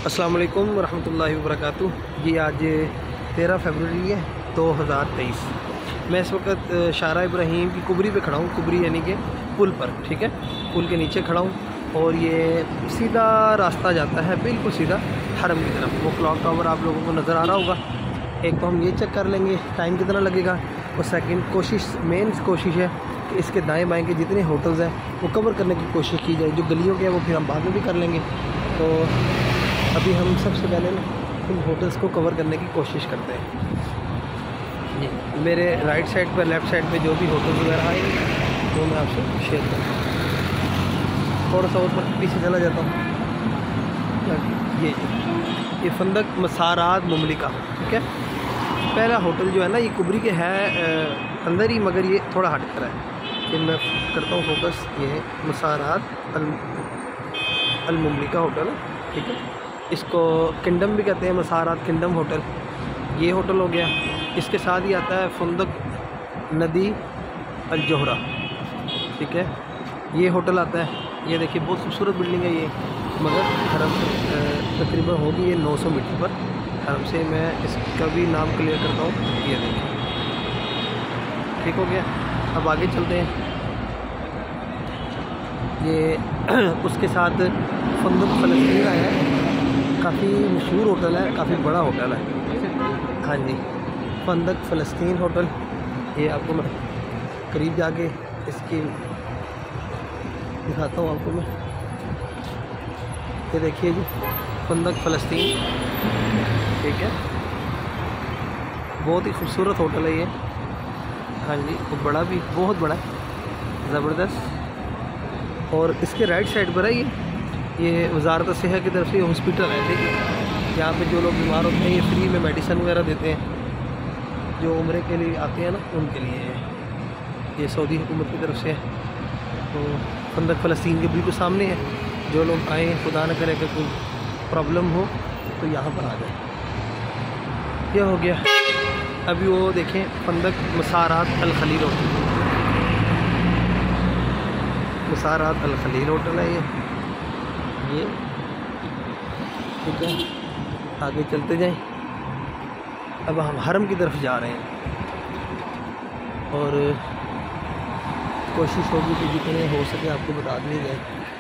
अस्सलाम वालेकुम रहमतुल्लाहि वबरकातुहू। जी आज 13 फरवरी है 2023। मैं इस वक्त शारा इब्राहीम की कुबरी पे खड़ा हूँ। कुबरी यानी कि पुल पर, ठीक है, पुल के नीचे खड़ा हूँ और ये सीधा रास्ता जाता है बिल्कुल सीधा हरम की तरफ। वो क्लॉक टावर आप लोगों को नज़र आ रहा होगा। एक तो हम ये चेक कर लेंगे टाइम कितना लगेगा, और सेकंड मेन कोशिश है कि इसके दाएँ बाएँ के जितने होटल्स हैं वो कवर करने की कोशिश की जाए। जो गलियों के हैं वो फिर हम बाद में भी कर लेंगे। तो अभी हम सबसे पहले ना इन होटल्स को कवर करने की कोशिश करते हैं। जी मेरे राइट साइड पर लेफ़्ट साइड पे जो भी होटल्स वगैरह आएंगे वो मैं आपसे शेयर करूँगा। थोड़ा सा और पीछे चला जाता हूँ। ये फंदक मसारात मुमलिका, ठीक है। पहला होटल जो है ना ये कुबरी के है अंदर ही, मगर ये थोड़ा हट कर है। फिर मैं करता हूँ फोकस। ये मसारात अल मुमलिका होटल है, ठीक है। इसको किंगडम भी कहते हैं, मसारात किंगडम होटल। ये होटल हो गया। इसके साथ ही आता है फंदक नदी अल जोहरा, ठीक है। ये होटल आता है। ये देखिए बहुत खूबसूरत बिल्डिंग है ये, मगर हरम से तकरीबन होगी ये 900 मीटर पर हरम से। मैं इसका भी नाम क्लियर करता हूँ। ये देखिए ठीक हो गया। अब आगे चलते हैं। ये उसके साथ फंदक फ़लस्तीन आया है। काफ़ी मशहूर होटल है, काफ़ी बड़ा होटल है। हाँ जी, फंदक फ़लस्तीन होटल। ये आपको मैं करीब जाके इसकी दिखाता हूँ आपको मैं। ये देखिए जी फंदक फ़लस्तीन, ठीक है। बहुत ही खूबसूरत होटल है ये। हाँ जी, तो बड़ा भी बहुत बड़ा है, ज़बरदस्त। और इसके राइट साइड पर है ये वज़ारत सेहत की तरफ से हॉस्पिटल है, ठीक है। यहाँ पे जो लोग बीमार होते हैं ये फ्री में मेडिसिन वगैरह देते हैं। जो उम्रे के लिए आते हैं ना उनके लिए ये सऊदी हुकूमत की तरफ से है। तो फंदक फ़लस्तीन के बिल्कुल सामने है। जो लोग आए खुदा न करे कि कोई प्रॉब्लम हो तो यहाँ पर आ जाए। यह हो गया। अभी वो देखें Funduq Masarat Al Khalil hotel. Masarat Al Khalil hotel है ये, ठीक है। आगे चलते जाएं। अब हम हरम की तरफ जा रहे हैं और कोशिश होगी कि जितने हो सके आपको बता दी जाए।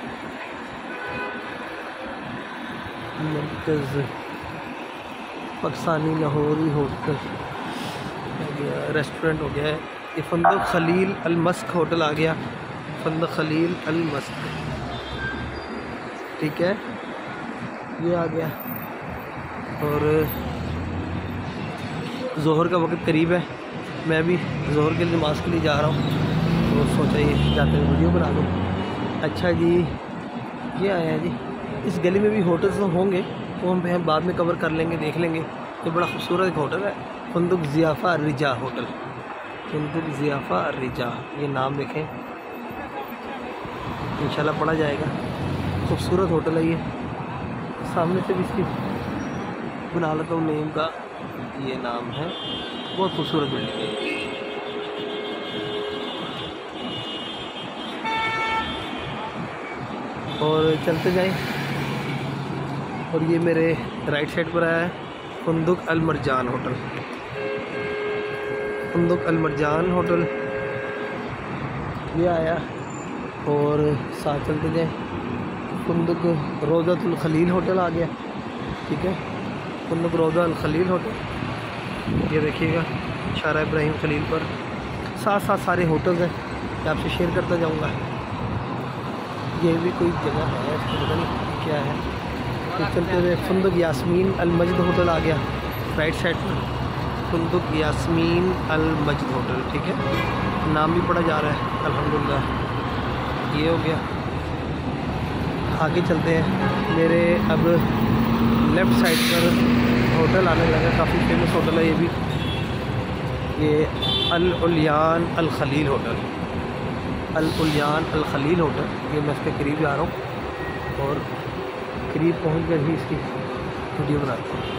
मरकज़ पाकिस्तानी लाहौरी होटल हो गया, रेस्टोरेंट हो गया है। ये Funduq Khalil Al Musk hotel आ गया। फंदक खलील अल मस्क, ठीक है, ये आ गया। और ज़ोहर का वक्त करीब है। मैं भी ज़ोहर के नमाज़ के लिए जा रहा हूँ, तो सोचा ये जाते हुए वीडियो बना लूँ। अच्छा जी, ये आया है जी। इस गली में भी होटल्स तो होंगे, तो हम बाद में कवर कर लेंगे, देख लेंगे। ये बड़ा खूबसूरत एक होटल है, फंदक ज़ियाफ़ा रिजा होटल। फंदक ज़ियाफ़ा रिजा, ये नाम देखें, इंशाल्लाह पढ़ा जाएगा। खूबसूरत होटल है ये। सामने से भी इसकी बना लेता हूँ नेम का, ये नाम है। बहुत खूबसूरत बिल्डिंग है। और चलते जाएं। और ये मेरे राइट साइड पर आया है Funduq Al Marjan hotel. Funduq Al Marjan hotel ये आया। और साथ चलते जाएं। फंदक रोज़ातुल खलील होटल आ गया, ठीक है। फंदक रोज़ा अल खलील होटल, ये देखिएगा शारा इब्राहीम खलील पर। साथ साथ सारे होटल्स हैं, मैं आपसे शेयर करता जाऊंगा। ये भी कोई जगह है, इसको पता नहीं क्या है। तो चलते हुए Funduq Yasmeen Al Majid hotel आ गया राइट साइड पर। Funduq Yasmeen Al Majid hotel, ठीक है। नाम भी पढ़ा जा रहा है अल्हम्दुलिल्लाह। ये हो गया। आगे चलते हैं। मेरे अब लेफ़्ट साइड पर होटल आने लगा, काफ़ी फेमस होटल है ये भी। ये Al Ulayan Al Khalil hotel, Al Ulayan Al Khalil hotel. ये मैं इसके करीब जा रहा हूँ और करीब पहुँच कर ही इसकी वीडियो बनाता हूँ।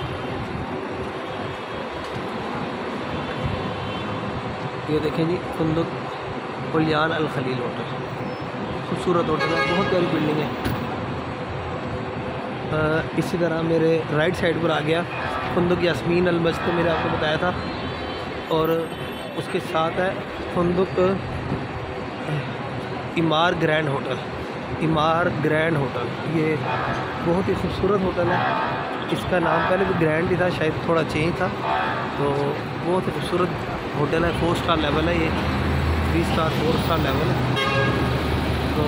ये देखें जी Funduq Ulayan Al Khalil hotel, खूबसूरत होटल है, बहुत प्यारी बिल्डिंग है। इसी तरह मेरे राइट साइड पर आ गया फुंदुक यास्मीन अल मस्जिद, मैंने आपको बताया था, और उसके साथ है Funduq Emaar Grand hotel. Emaar Grand hotel ये बहुत ही खूबसूरत होटल है। इसका नाम पहले भी ग्रैंड ही था, शायद थोड़ा चेंज था। तो बहुत ही खूबसूरत होटल है, 4 स्टार लेवल है, ये 3 स्टार 4 स्टार लेवल है। तो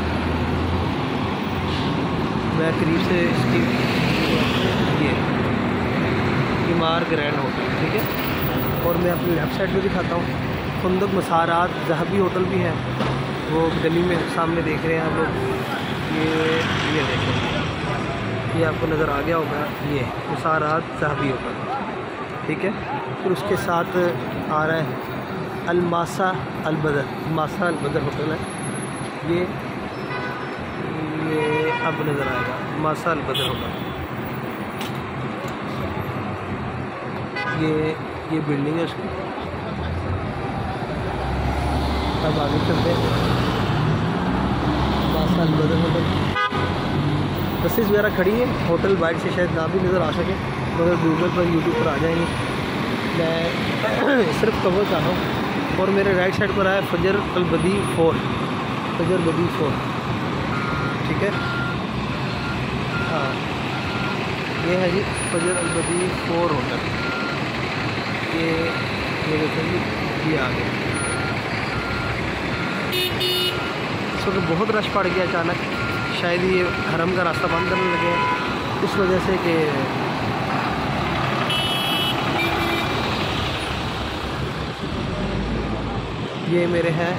मैं करीब से इसकी ये इमार ग्रैंड होटल, ठीक है। और मैं अपनी लेफ़्ट साइड में दिखाता हूँ, फुंदुक मसारात ज़हबी होटल भी है, वो गली में सामने देख रहे हैं आप लोग। ये देखें, ये आपको नज़र आ गया होगा, ये मसारात ज़हबी होटल, ठीक है। फिर उसके साथ आ रहा है अलमासा अलबदर, मासा अलबदर होटल है, ये अब नज़र आएगा मासा अलबदर होटल। ये बिल्डिंग है उसकी। अब आगे चलते हैं, मासा अलबदर होटल। बसेस वगैरह खड़ी है, होटल बाइक से शायद ना भी नज़र आ सके, मगर गूगल पर यूट्यूब पर आ जाएंगे। मैं सिर्फ कवर कर रहा हूँ। और मेरे राइट साइड पर आया फजर अलबदी 4, फजर बदी 4, ठीक है। हाँ, ये है जी फजर अलबदी 4 होटल। ये देखो जी, ये आ गया। इस वक्त बहुत रश पड़ गया अचानक, शायद ये हरम का रास्ता बंद करने लगे हैं इस वजह से कि ये मेरे हैं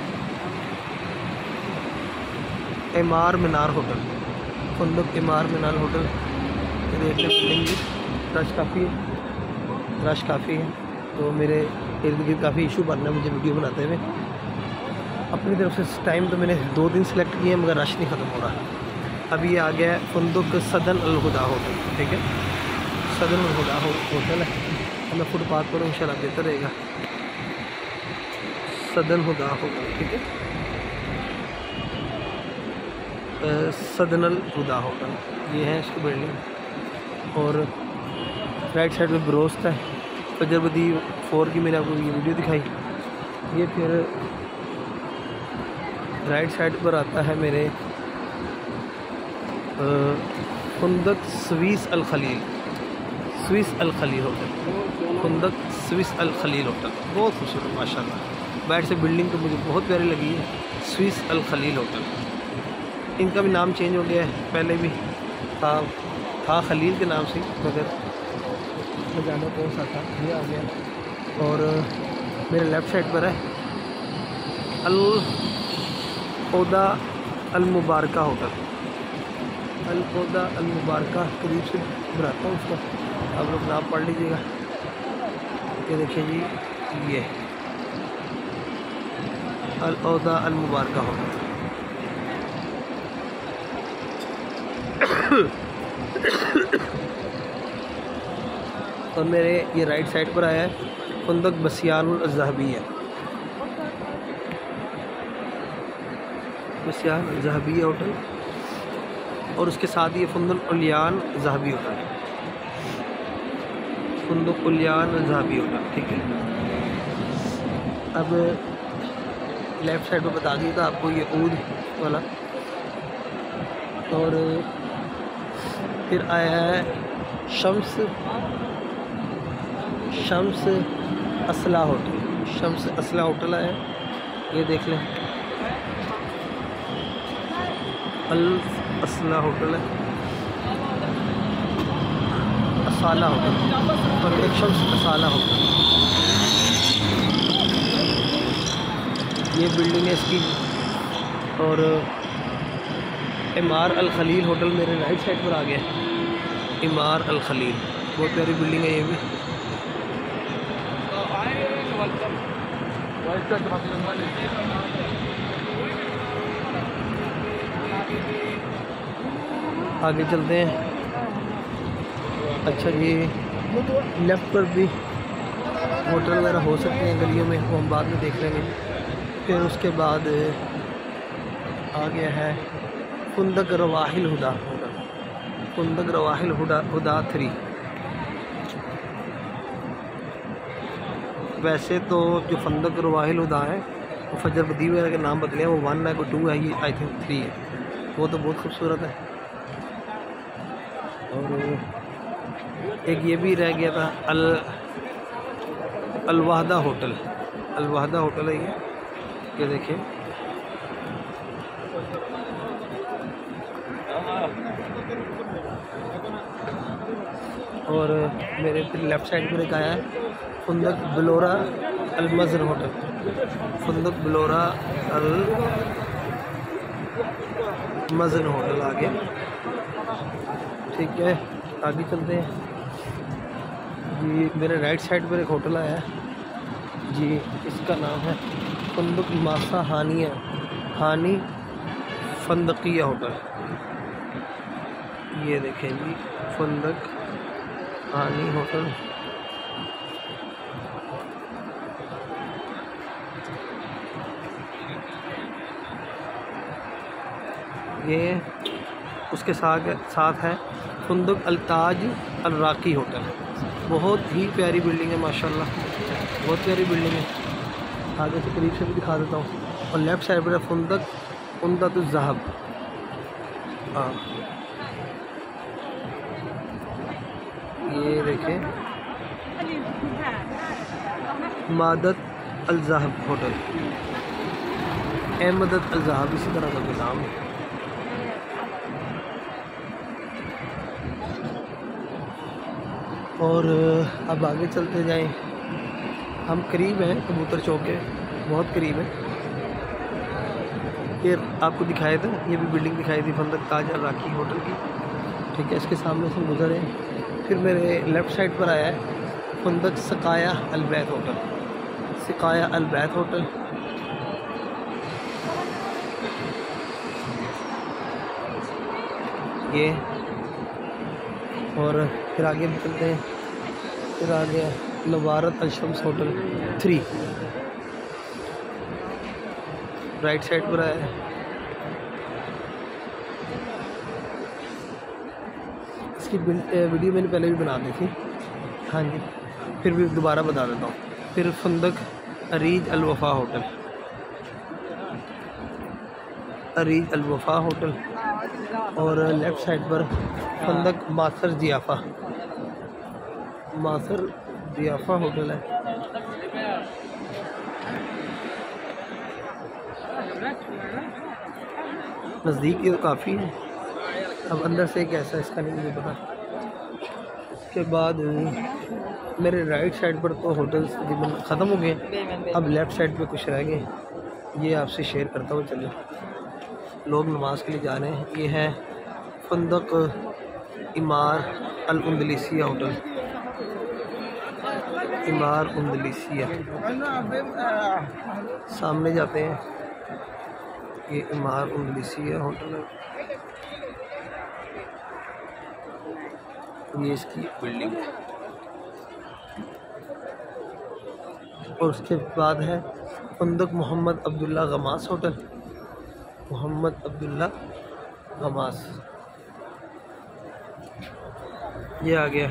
इमार मीनार होटल, फुंदुक इमार मीनार होटल। ये देख लें बिल्डिंग, रश काफ़ी है। तो मेरे इर्द गिर्द काफ़ी इशू बन रहा है मुझे वीडियो बनाते हुए। अपनी तरफ से टाइम तो मैंने 2 दिन सेलेक्ट किए हैं, मगर रश नहीं ख़त्म हो रहा। अभी ये आ गया है फुंदुक सदन अल हुदा होटल, ठीक है। सदन अल हुदा होटल है, मैं फुटपाथ पर इंशाल्लाह बेहतर रहेगा। सदन हुदा होटल, ठीक है। सदन अल हुदा होटल, ये है इसकी बिल्डिंग। और राइट साइड में ब्रोस्त है, फजर बदी 4 की मैंने आपको ये वीडियो दिखाई। ये फिर राइट साइड पर आता है मेरे Funduq Swiss Al Khalil, Swiss Al Khalil hotel, Funduq Swiss Al Khalil hotel. बहुत खूबसूरत माशाल्लाह, बाहर से बिल्डिंग तो मुझे बहुत प्यारी लगी है। स्विस अल खलील होटल, इनका भी नाम चेंज हो गया है, पहले भी था खलील के नाम से, मगर मैं जाना कौन सा था, ये आ गया। और मेरे लेफ़्ट साइड पर है अल ओदा अल मुबारका होटल, अल ओदा अल मुबारका, करीब से बनाता हूँ उसका, आप लोग नाम पढ़ लीजिएगा। ये देखिए जी, ये अल ओदा अल मुबारका होटल। और मेरे ये राइट साइड पर आया है फुंदक बसियानुल ज़हबिया, बसियान ज़हबिया होटल। और उसके साथ ये Funduq Ulayan Zahabi hotel, Funduq Ulayan Zahabi hotel, ठीक है। अब लेफ़्ट साइड पर बता दिया था आपको ये ऊद वाला। और फिर आया है शम्स असला होटल, शम्स असला होटल आया, ये देख लें, अल असला होटल है, असाला होटल, और एक शम्स असाला होटल। ये बिल्डिंग है इसकी। और इमार अल खलील होटल मेरे राइट साइड पर आ गया, इमार अल खलील, बहुत प्यारी बिल्डिंग है ये भी। आगे चलते हैं। अच्छा जी, लेफ़्ट पर भी होटल वगैरह हो सकते हैं गलियों में, वो हम बाद में देख लेंगे। फिर उसके बाद आ गया है फुंदक रवाहिल हुदा होटल, फुंदक रवाहिल हुदा 3। वैसे तो जो फुंदक रवाहिल हुदा है वो फजर बदी वगैरह के नाम बदले हैं, वो 1 है, कोई 2 है, ये आई थिंक 3 है। वो तो बहुत खूबसूरत है। और एक ये भी रह गया था अलवाहदा होटल। अलवाहदा होटल है ये देखिए। और मेरे फिर लेफ़्ट साइड पर एक आया है फुंदक बलोरा अलमज़र होटल। फुंदक बलोरा अलमज़र होटल आ गया। ठीक है, आगे चलते हैं जी। मेरे राइट साइड पर एक होटल आया है जी, इसका नाम है फुंदक मासा हानी फंदकिया होटल। ये देखें जी, फुंदक हानी होटल। ये उसके साथ है फुंदक अलताज अल राकी होटल। बहुत ही प्यारी बिल्डिंग है माशाल्लाह, बहुत प्यारी बिल्डिंग है। आगे से करीब से भी दिखा देता हूँ। और लेफ़्ट साइड पर है फुंदक उम्दतुल ज़हब। हाँ, ये देखें मादत अल ज़हब होटल, अहमदत अल ज़हब इसी तरह का कोई नाम है। और अब आगे चलते जाएं, हम करीब हैं कबूतर चौक के, बहुत करीब है। ये आपको दिखाया था, ये भी बिल्डिंग दिखाई थी फुंदक ताज अल राकी होटल की। ठीक है, इसके सामने से गुजरे। फिर मेरे लेफ़्ट साइड पर आया है फुंदक सकाया अल बैत होटल। सकाया अल बैत होटल ये। और फिर आगे भी चलते हैं। फिर आ गया Nawarat Al Shams hotel 3, right side पर आया है। इसकी वीडियो मैंने पहले भी बना दी थी, हाँ जी, फिर भी दोबारा बता देता हूँ। फिर Funduq Areej Al Wafa hotel, Areej Al Wafa hotel. और लेफ़्ट साइड पर फुंदक मासर ज़ियाफ़ा होटल है। नज़दीक ये तो काफ़ी है, अब अंदर से कैसा इसका नहीं मुझे पता। उसके बाद मेरे राइट साइड पर तो होटल्स तकरीबन ख़त्म हो गए, अब लेफ़्ट साइड पे कुछ रह गए, ये आपसे शेयर करता हूँ। चलिए, लोग नमाज के लिए जा रहे हैं। ये है फुंदक इमार अल उंदलिसिया होटल, इमार उंदलिसिया। सामने जाते हैं, ये इमार उंदलिसिया होटल है। ये इसकी बिल्डिंग है। और उसके बाद है Funduq Mohammed Abdullah Ghamas hotel, Mohammed Abdullah Ghamas. ये आ गया।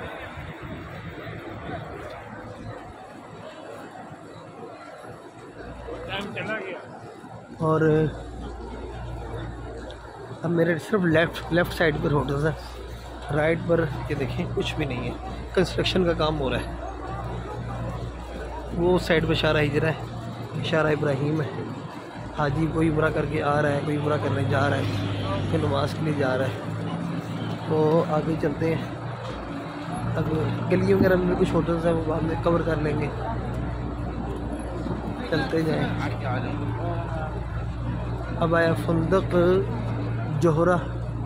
और अब मेरे सिर्फ लेफ़्ट साइड पर होटल्स है, राइट पर ये देखें कुछ भी नहीं है, कंस्ट्रक्शन का काम हो रहा है। वो साइड पे शारा हिजरा है, शारा इब्राहिम है। हाजी कोई उम्रा करके आ रहा है, कोई उम्रा करने जा रहा है, कोई नमाज के लिए जा रहा है। तो आगे चलते हैं। अब गलियों के अंदर कुछ होटल्स हैं, वो बाद में कवर कर लेंगे, चलते जाएं। अब आया Funduq Zohra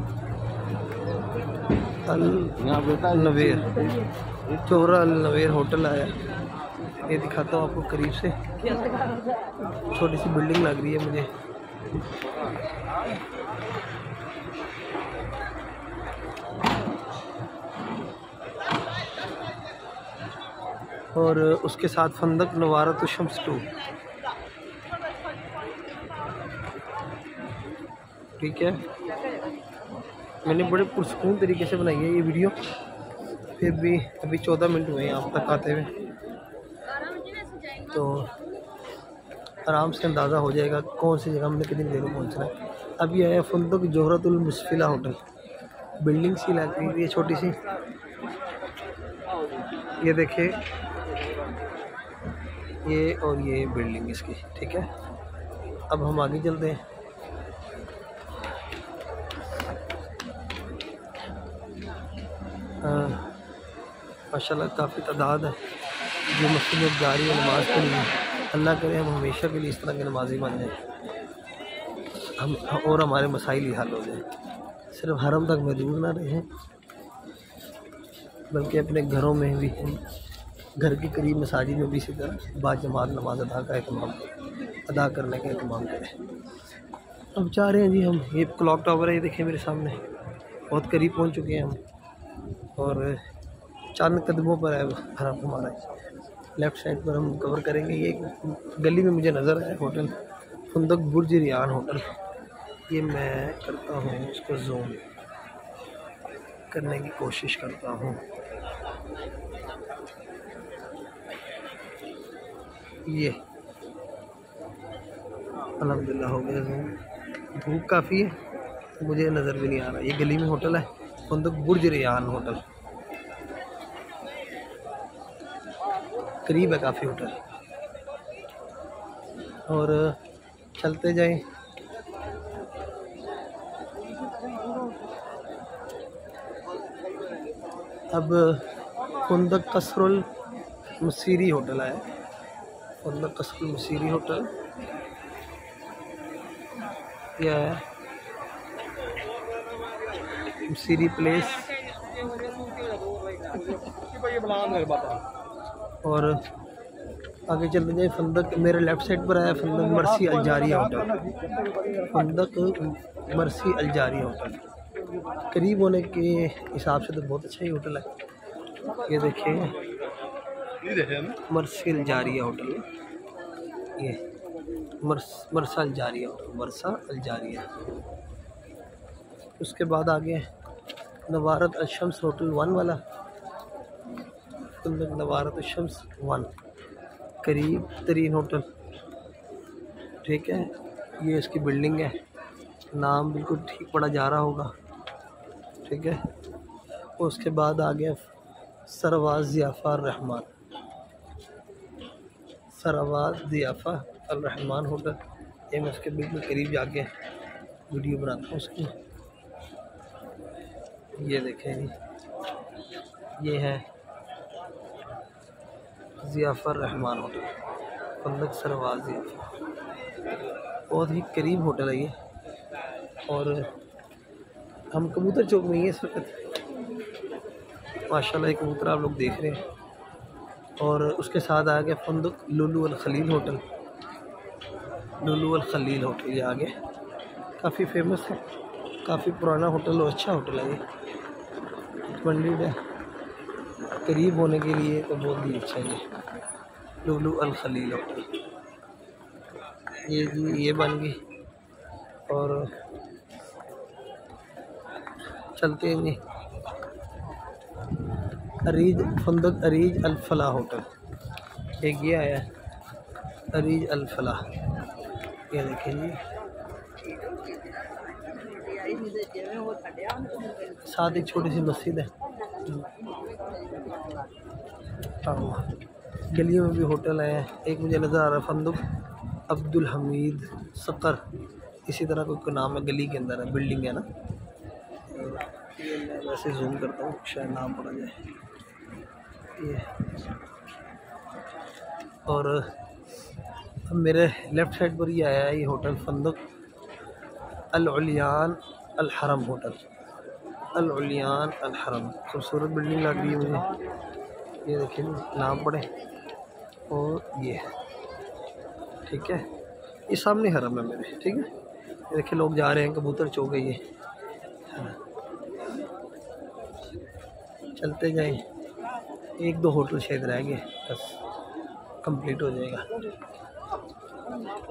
Al Nawair, Zohra Al Nawair hotel आया। ये दिखाता हूँ आपको करीब से, छोटी सी बिल्डिंग लग रही है मुझे। और उसके साथ फुंदक नवारत शम्स 2। ठीक है, मैंने बड़े पुरसकून तरीके से बनाई है ये वीडियो। फिर भी अभी 14 मिनट हुए हैं आप तक आते हुए, तो आराम से अंदाज़ा हो जाएगा कौन सी जगह हमने कितनी देर में पहुँचना है। अभी आया फंदक जोहरतुल मुस्फिला होटल। बिल्डिंग सी लग रही है छोटी सी, ये देखिए, ये और ये बिल्डिंग इसकी, ठीक है। अब हम आगे चलते हैं। माशाल्लाह काफ़ी तादाद है जो मस्जिद में जा रही है नमाज़ के लिए। अल्लाह करे हम हमेशा के लिए इस तरह के नमाजी बन जाए, हम और हमारे मसाइल ही हल हो जाए। सिर्फ हरम तक महदूद ना रहे, बल्कि अपने घरों में भी, घर के करीब मसाजिद में भी इसी तरह बाजमात नमाज अदा करने का एहतमाम करें। अब जा रहे हैं जी हम, ये क्लॉक टावर है, ये देखें मेरे सामने, बहुत करीब पहुंच चुके हैं हम, और चंद कदमों पर है हरम हमारा। लेफ़्ट साइड पर हम कवर करेंगे। ये गली में मुझे नज़र आया hotel Funduq Burj Rayan hotel. ये मैं करता हूँ, उसको जूम करने की कोशिश करता हूँ। ये अल्हम्दुलिल्लाह हो गया जूम। धूप काफ़ी है, मुझे नज़र भी नहीं आ रहा। ये गली में होटल है फंदक बुर्ज रियान होटल, करीब है काफ़ी होटल। और चलते जाएं। अब फंदक कसरुल मसीरी होटल है, फंदक कसरुल मसीरी होटल यह है, मसीरी प्लेस। और आगे चलते जाए। फंदक मेरे लेफ़्ट साइड पर आया Funduq Mersi Aljaria hotel, Funduq Mersi Aljaria hotel. करीब होने के हिसाब से तो बहुत अच्छा ही होटल है। ये देखिए मर्सी अलजारिया होटल, ये मरसा अलजारिया होटल, मरसा अलजारिया। उसके बाद आगे नवारत अशम्स होटल 1 वाला, फंदक नवारत अशम्स 1, करीब तरीन होटल, ठीक है। ये इसकी बिल्डिंग है, नाम बिल्कुल ठीक पड़ा जा रहा होगा, ठीक है। उसके बाद आ गया Sarwaj Ziyafa Rahman, Sarwaj Ziyafa Al Rahman hotel. ये मैं उसके बिल्कुल करीब जाके वीडियो बनाता हूँ उसकी। ये देखें जी, ये है ज़ियाफ़ा रहमान होटल, फंदक सरवाज ज़ियाफ़ा, बहुत ही करीब होटल है ये। और हम कबूतर चौक में ही हैं इस वक्त, माशाल्लाह एक कबूतर आप लोग देख रहे हैं। और उसके साथ आ गया Funduq Lulu Al Khalil hotel, Lulu Al Khalil hotel. ये आगे काफ़ी फेमस है, काफ़ी पुराना होटल और अच्छा होटल है। ये मंडिड है, करीब होने के लिए तो बहुत ही अच्छा है। लुलु अल खलील होटल, ये जी ये बन गई। और चलते हैं जी अरीज, फंदक अरीज अल फलाह होटल, एक ये आया अरीज अल फलाह। ये देखें जी, साथ एक छोटी सी मस्जिद है। गलियों में भी होटल है। एक मुझे नज़र आ रहा है फंदक अब्दुल हमीद सकर, इसी तरह कोई नाम है, गली के अंदर है, बिल्डिंग है ना। ये मैं वैसे जूम करता हूँ, शायद नाम पड़ा जाए ये। और मेरे लेफ़्ट साइड पर ये आया है, ये होटल फंदक अल उलियान अल हरम होटल, अल उलियान अल हरम। खूबसूरत बिल्डिंग लग रही है मुझे, ये देखिए नाम पड़े। और ये है, ठीक है, ये सामने हरम है मेरे, ठीक है। ये देखिए लोग जा रहे हैं, कबूतर चौक है ये। चलते जाएं, 1-2 होटल शायद रह गए, बस कंप्लीट हो जाएगा।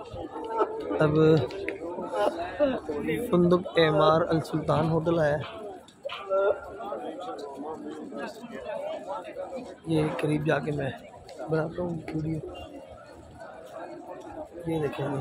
अब फंदक एमार अल सुल्तान होटल आया, ये करीब जाके मैं बनाता हूँ वीडियो। ये देखेंगे,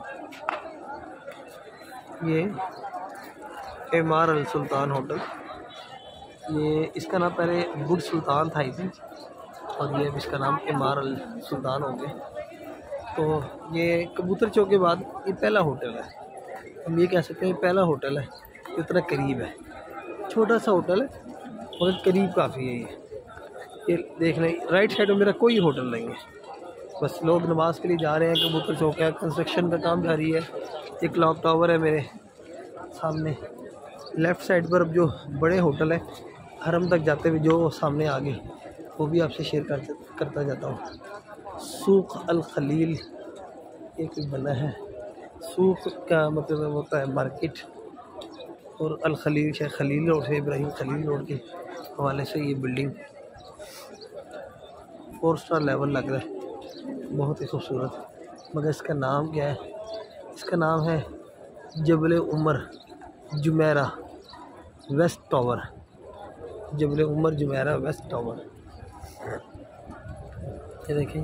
ये एमार अल सुल्तान होटल, ये इसका नाम पहले बुर्ज सुल्तान था आई थिंक, और ये इसका नाम एमार अल सुल्तान हो गया। तो ये कबूतर चौक के बाद ये पहला होटल है, हम ये कह सकते हैं पहला होटल है, इतना करीब है। छोटा सा होटल है मगर करीब काफ़ी है। ये देख लें, राइट साइड में मेरा कोई होटल नहीं है, बस लोग नमाज़ के लिए जा रहे हैं। कबूतर चौक है, कंस्ट्रक्शन का काम जारी है। एक क्लॉक टावर है मेरे सामने। लेफ़्ट साइड पर अब जो बड़े होटल है हरम तक जाते हुए जो सामने आगे, वो भी आपसे शेयर करता जाता हूँ। सूक़ अल खलील एक बना है। सूक़ का मतलब होता है मार्केट, और Al Khalil Sheikh Khalil road से इब्राहिम खलील रोड के हवाले से ये बिल्डिंग 4 स्टार लेवल लग रहा है, बहुत ही खूबसूरत। मगर इसका नाम क्या है? इसका नाम है Jabal Omar Jumeirah West Tower. Jabal Omar Jumeirah West Tower, ये देखें।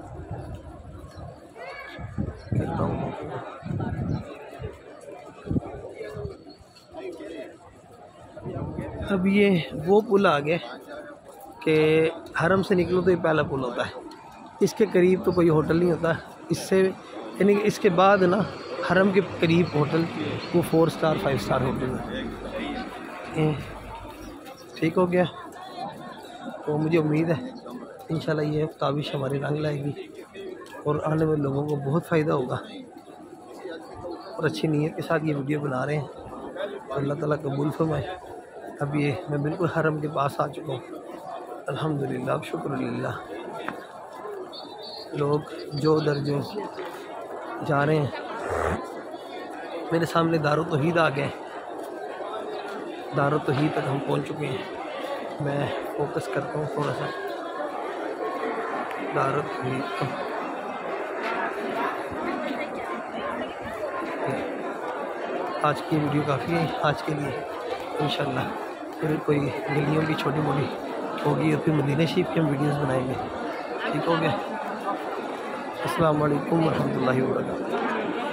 अब ये वो पुल आ गया कि हरम से निकलो तो ये पहला पुल होता है। इसके करीब तो कोई होटल नहीं होता, इससे यानी कि इसके बाद ना हरम के करीब होटल वो 4 स्टार 5 स्टार होटल है। ठीक हो गया। तो मुझे उम्मीद है इंशाल्लाह ये ताबिश हमारी रंग लाएगी और आने वाले लोगों को बहुत फ़ायदा होगा, और अच्छी नीयत के साथ ये वीडियो बना रहे हैं। तो अल्लाह ताला कबूल फरमाए। अब ये मैं बिल्कुल हरम के पास आ चुका हूँ, अल्हम्दुलिल्लाह, शुक्रिल्लाह। लोग जो उधर जो जा रहे हैं, मेरे सामने दारुल तौहीद आ गए। दारुल तौहीद तक हम पहुँच चुके हैं। मैं फोकस करता हूँ थोड़ा सा दारुल तौहीद को। आज की वीडियो काफ़ी है आज के लिए। इंशाल्लाह फिर कोई गलियों की छोटी मोटी होगी और फिर मदीना शरीफ की हम वीडियोज़ बनाएंगे। ठीक हो गया। अस्सलाम वालेकुम रहमतुल्लाहि व बरकातहू।